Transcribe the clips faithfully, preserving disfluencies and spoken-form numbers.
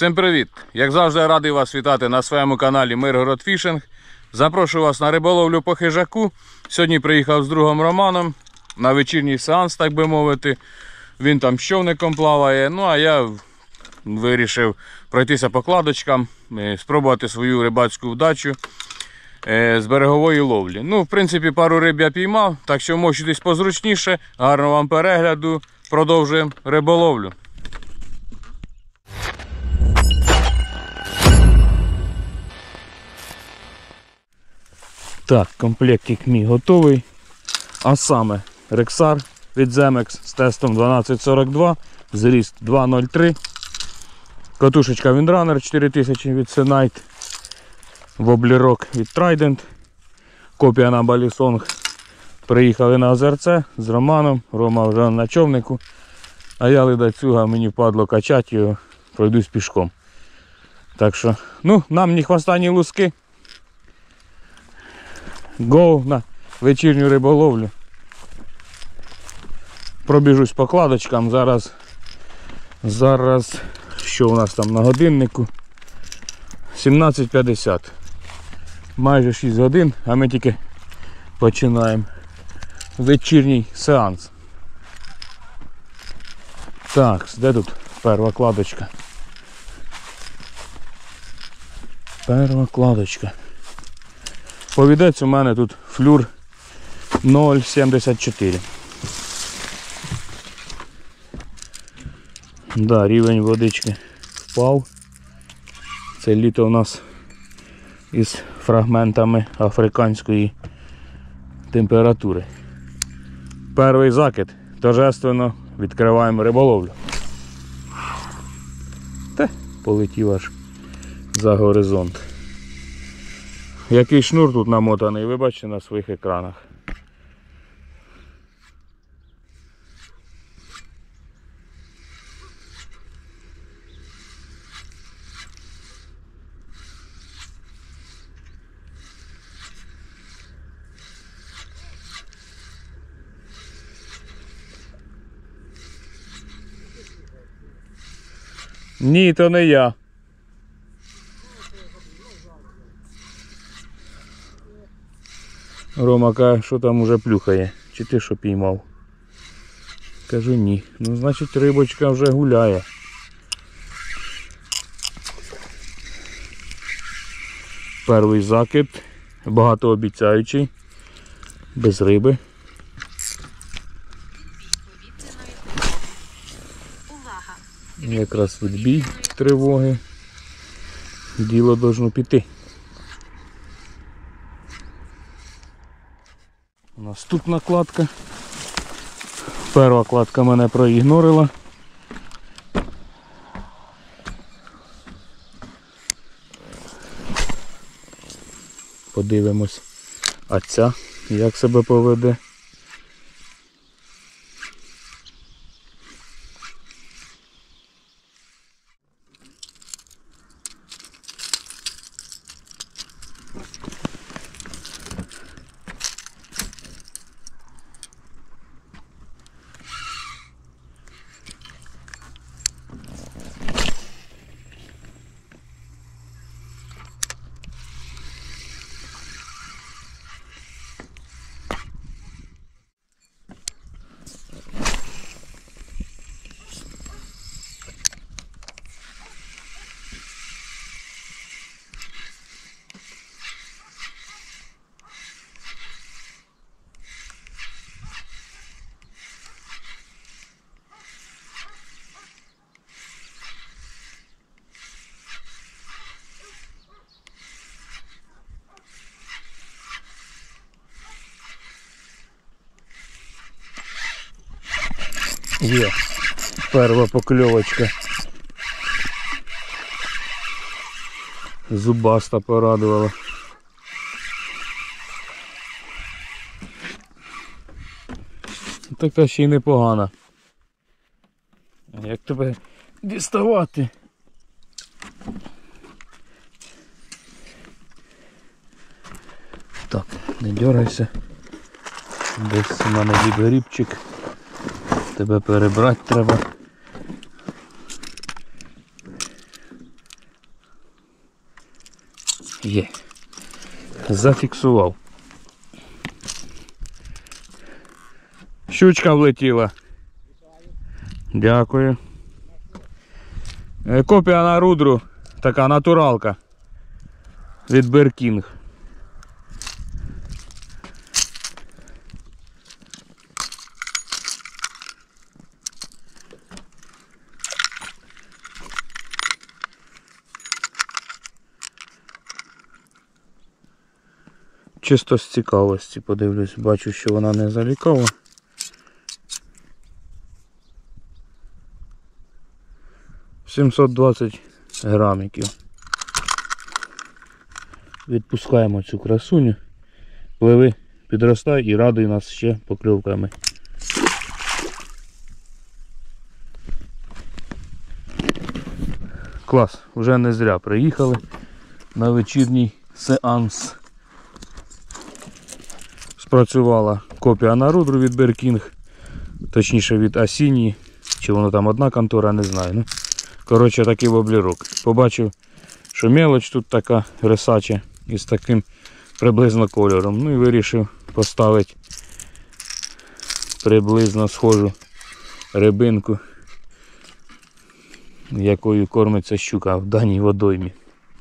Всім привіт! Як завжди, радий вас вітати на своєму каналі Миргород Фішинг. Запрошую вас на риболовлю по хижаку. Сьогодні приїхав з другом Романом на вечірній сеанс, так би мовити. Він там з човником плаває, ну а я вирішив пройтися по кладочкам, спробувати свою рибацьку вдачу з берегової ловлі. Ну, в принципі, пару риб я піймав, так що мочитесь позручніше. Гарного вам перегляду, продовжуємо риболовлю. Так, комплектик мій готовий. А саме Рексар від Земекс з тестом дванадцять сорок два, зріст два нуль три. Катушечка Windrunner чотири тисячі від Senite. Воблерок від Trident. Копія на Балісонг. Приїхали на озерце з Романом. Рома вже на човнику. А я ледацюга, мені впадло качати його. Пройдусь пішком. Так що, ну, нам ні хвоста, ні луски. Гоу на вечірню риболовлю. Пробіжусь по кладочкам. Зараз, зараз, що у нас там на годиннику? сімнадцять п'ятдесят. Майже шість годин, а ми тільки починаємо вечірній сеанс. Так, де тут перша кладочка? Перша кладочка. Повідець у мене тут флюр нуль сімдесят чотири. Да, рівень водички впав. Це літо у нас із фрагментами африканської температури. Перший закид. Торжественно відкриваємо риболовлю. Та, полетів аж за горизонт. Який шнур тут намотаний, ви бачите на своїх екранах. Ні, то не я. Рома каже, що там уже плюхає. Чи ти що піймав? Кажу ні. Ну, значить, рибочка вже гуляє. Перший закид. Багатообіцяючий. Без риби. Якраз відбій тривоги. Діло должно піти. Наступна кладка. Перша кладка мене проігнорила. Подивимось, а ця як себе поведе. Є, перша покльовочка. Зубаста порадувала. Така ще й непогана. Як тебе діставати? Так, не дергайся. Десь у мене відгрібчик. Тебе перебрати треба. Є. Зафіксував. Щучка влетіла. Дякую. Копія на рудру. Така натуралка. Від Беркінг. Чисто з цікавості подивлюсь, бачу, що вона не залікова. сімсот двадцять грамиків. Відпускаємо цю красуню. Пливи, підростай і радуй нас ще покльовками. Клас, вже не зря приїхали на вечірній сеанс. Спрацювала копія на рудру від Беркінг, точніше від Асіні, чи воно там одна контора, не знаю. Ну, коротше, такий воблерок. Побачив, що мелоч тут така рисача із таким приблизно кольором. Ну і вирішив поставити приблизно схожу рибинку, якою кормиться щука в даній водоймі.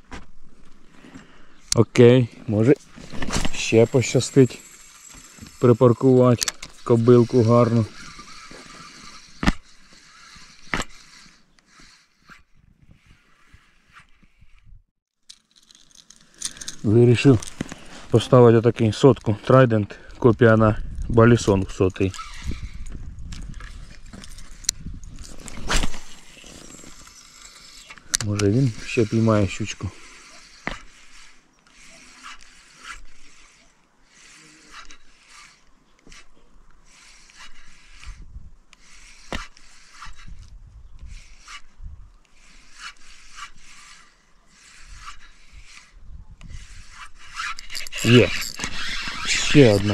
Окей, може ще пощастить припаркувати кобилку гарно. Вирішив поставити отакий сотку Trident, копія на Balisong сотий. Може він ще піймає щучку. Є. Ще одна.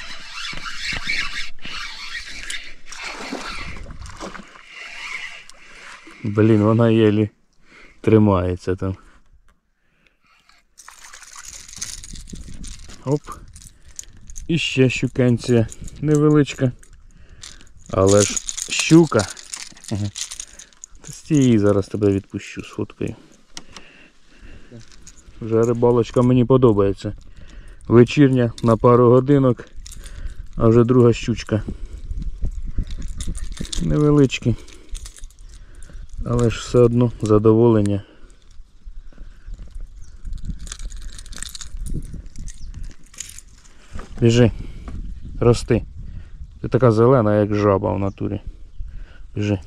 Блін, вона єлі тримається там. Оп. І ще щукенція. Невеличка. Але ж щука. Та стій, зараз тебе відпущу, сфоткаю. Вже рибалочка мені подобається. Вечірня на пару годинок, а вже друга щучка. Невеличкі, але ж все одно задоволення. Біжи, рости. Ти така зелена, як жаба в натурі. Біжи.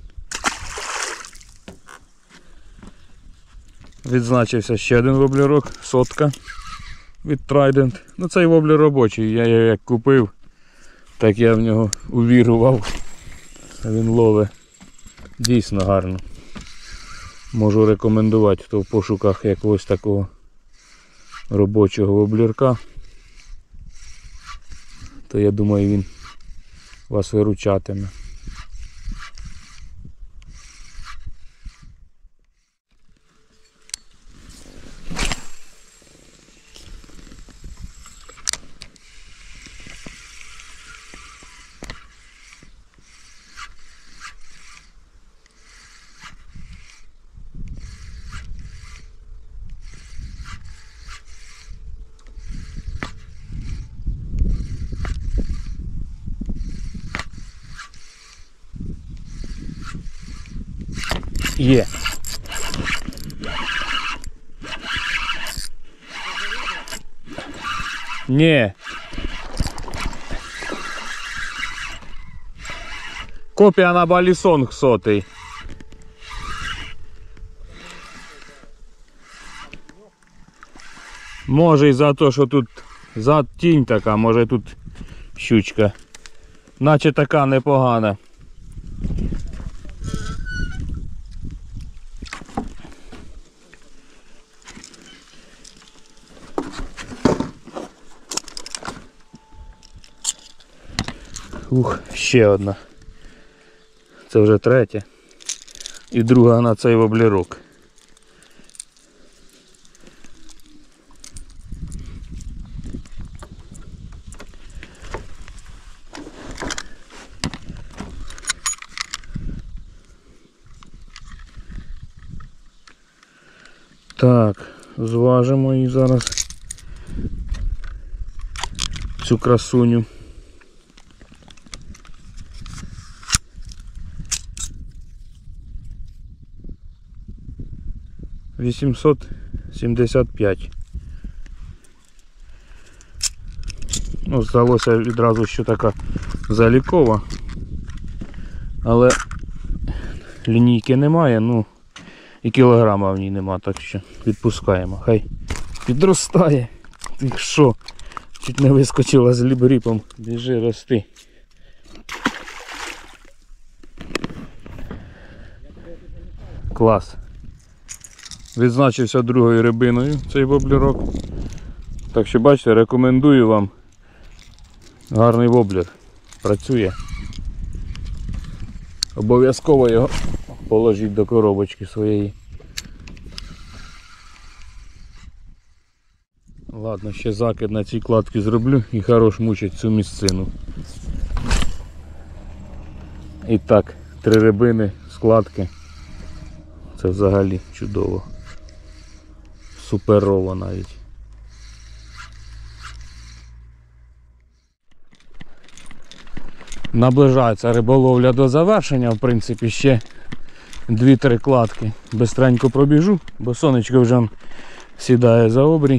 Відзначився ще один воблерок, сотка від Trident. Ну цей воблер робочий, я його як купив, так я в нього увірував. Він ловить дійсно гарно. Можу рекомендувати, хто в пошуках якогось такого робочого воблерка, то я думаю він вас виручатиме. Є. Ні. Копія на Balisong сотий. Може і за те, що тут за тінь така, може тут щучка. Наче така непогана. Ух, ще одна. Це вже третя. І друга на цей воблерок. Так, зважимо її зараз. Цю красуню. вісімсот сімдесят п'ять. Ну, здалося відразу, що така залікова, але лінійки немає, ну і кілограма в ній нема, так що відпускаємо. Хай підростає. Ти що? Чуть не вискочила з лібріпом. Біжи, рости. Клас. Відзначився другою рибиною цей воблерок. Так що бачите, рекомендую вам. Гарний воблер. Працює. Обов'язково його положіть до коробочки своєї. Ладно, ще закид на цій кладці зроблю і хорош мучить цю місцину. І так, три рибини, складки. Це взагалі чудово. Суперово навіть. Наближається риболовля до завершення, в принципі, ще дві-три кладки. Бистренько пробіжу, бо сонечко вже сідає за обрій.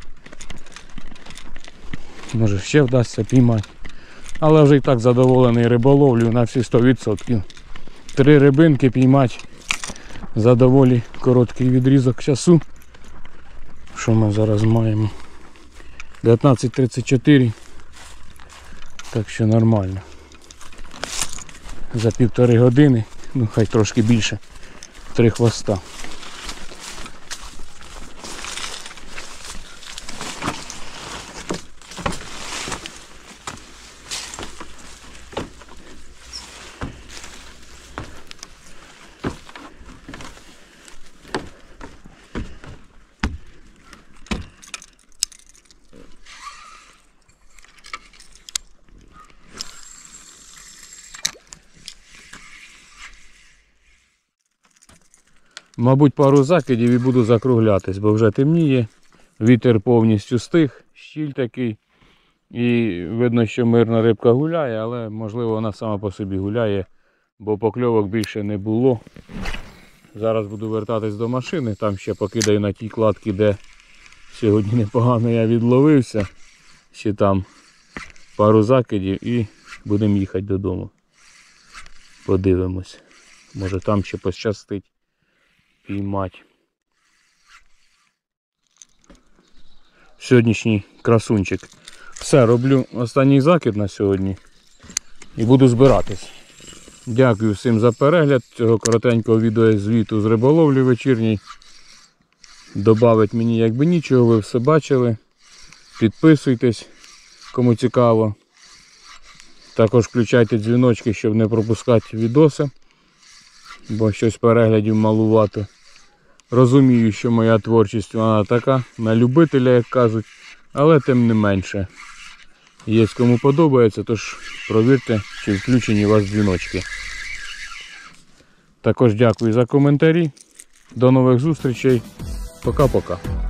Може ще вдасться піймати. Але вже і так задоволений риболовлю на всі сто відсотків. Три рибинки піймати за доволі короткий відрізок часу. Що ми зараз маємо? дев'ятнадцять тридцять чотири. Так що нормально. За півтори години, ну хай трошки більше, три хвоста. Мабуть, пару закидів і буду закруглятись, бо вже темніє, вітер повністю стих, щіль такий. І видно, що мирна рибка гуляє, але можливо вона сама по собі гуляє, бо покльовок більше не було. Зараз буду вертатись до машини, там ще покидаю на тій кладці, де сьогодні непогано я відловився. Ще там пару закидів і будемо їхати додому. Подивимось, може там ще пощастить піймати. Сьогоднішній красунчик. Все, роблю останній закид на сьогодні і буду збиратись. Дякую всім за перегляд цього коротенького відеозвіту з риболовлі вечірній. Добавить мені якби нічого, ви все бачили. Підписуйтесь, кому цікаво. Також включайте дзвіночки, щоб не пропускати відоси, бо щось переглядів малувато. Розумію, що моя творчість вона така, на любителя, як кажуть, але тим не менше. Є кому подобається, тож провірте, чи включені у вас дзвіночки. Також дякую за коментарі. До нових зустрічей. Пока-пока.